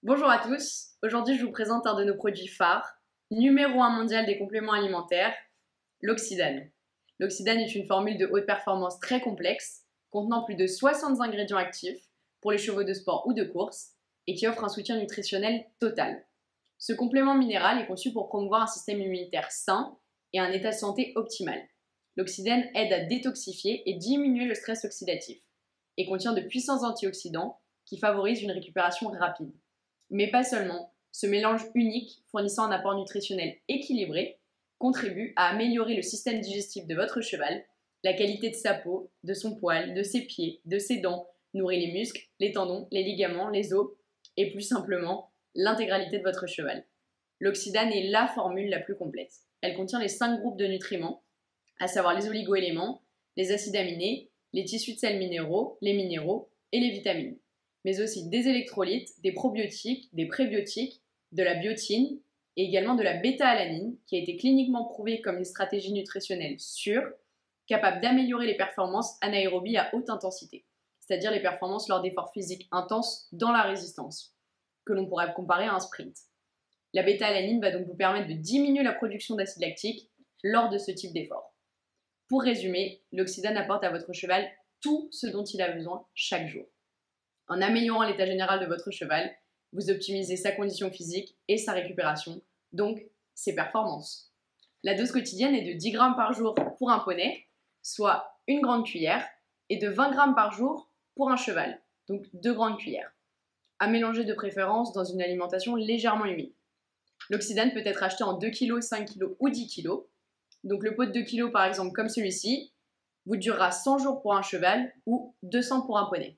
Bonjour à tous, aujourd'hui je vous présente un de nos produits phares, numéro 1 mondial des compléments alimentaires, l'Oxydane. L'Oxydane est une formule de haute performance très complexe, contenant plus de 60 ingrédients actifs pour les chevaux de sport ou de course et qui offre un soutien nutritionnel total. Ce complément minéral est conçu pour promouvoir un système immunitaire sain et un état de santé optimal. L'Oxydane aide à détoxifier et diminuer le stress oxydatif et contient de puissants antioxydants qui favorisent une récupération rapide. Mais pas seulement, ce mélange unique, fournissant un apport nutritionnel équilibré, contribue à améliorer le système digestif de votre cheval, la qualité de sa peau, de son poil, de ses pieds, de ses dents, nourrit les muscles, les tendons, les ligaments, les os, et plus simplement, l'intégralité de votre cheval. L'Oxydane est la formule la plus complète. Elle contient les 5 groupes de nutriments, à savoir les oligo-éléments, les acides aminés, les tissus de sels minéraux, les minéraux et les vitamines, mais aussi des électrolytes, des probiotiques, des prébiotiques, de la biotine et également de la bêta-alanine qui a été cliniquement prouvée comme une stratégie nutritionnelle sûre, capable d'améliorer les performances anaérobie à haute intensité, c'est-à-dire les performances lors d'efforts physiques intenses dans la résistance, que l'on pourrait comparer à un sprint. La bêta-alanine va donc vous permettre de diminuer la production d'acide lactique lors de ce type d'effort. Pour résumer, l'Oxydane apporte à votre cheval tout ce dont il a besoin chaque jour. En améliorant l'état général de votre cheval, vous optimisez sa condition physique et sa récupération, donc ses performances. La dose quotidienne est de 10 grammes par jour pour un poney, soit une grande cuillère, et de 20 grammes par jour pour un cheval, donc 2 grandes cuillères, à mélanger de préférence dans une alimentation légèrement humide. L'Oxydane peut être acheté en 2 kg, 5 kg ou 10 kg. Donc le pot de 2 kg par exemple comme celui-ci vous durera 100 jours pour un cheval ou 200 pour un poney.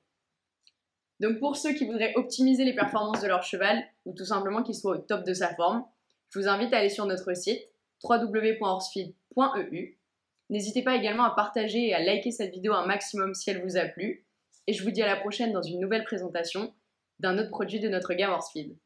Donc pour ceux qui voudraient optimiser les performances de leur cheval ou tout simplement qu'il soit au top de sa forme, je vous invite à aller sur notre site www.horsefeed.eu. N'hésitez pas également à partager et à liker cette vidéo un maximum si elle vous a plu. Et je vous dis à la prochaine dans une nouvelle présentation d'un autre produit de notre gamme Horsefeed.